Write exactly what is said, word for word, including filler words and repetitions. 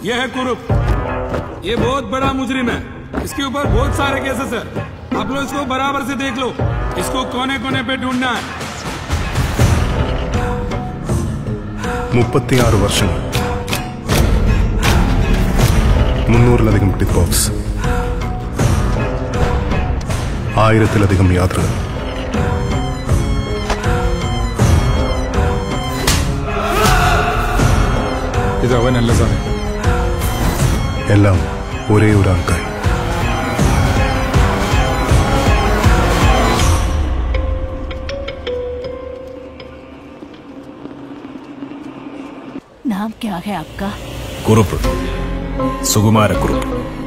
ये है कुरुप। ये बहुत बड़ा मुजरिम है, इसके ऊपर बहुत सारे केसेस है। आप लोग इसको बराबर से देख लो, इसको कोने कोने पे ढूंढना है। മുപ്പത്തിയാറ് വർഷങ്ങൾ, മുന്നൂറിലധികം ടിപ്പ് ഓഫ്സ്, ആയിരത്തിലധികം യാത്രകൾ. ഇതവനല്ല സാറേ, എല്ലാം ഒരേ ഒരാൾക്കായി. नाम क्या है आपका? कुरुप, सुकुमार कुरुप.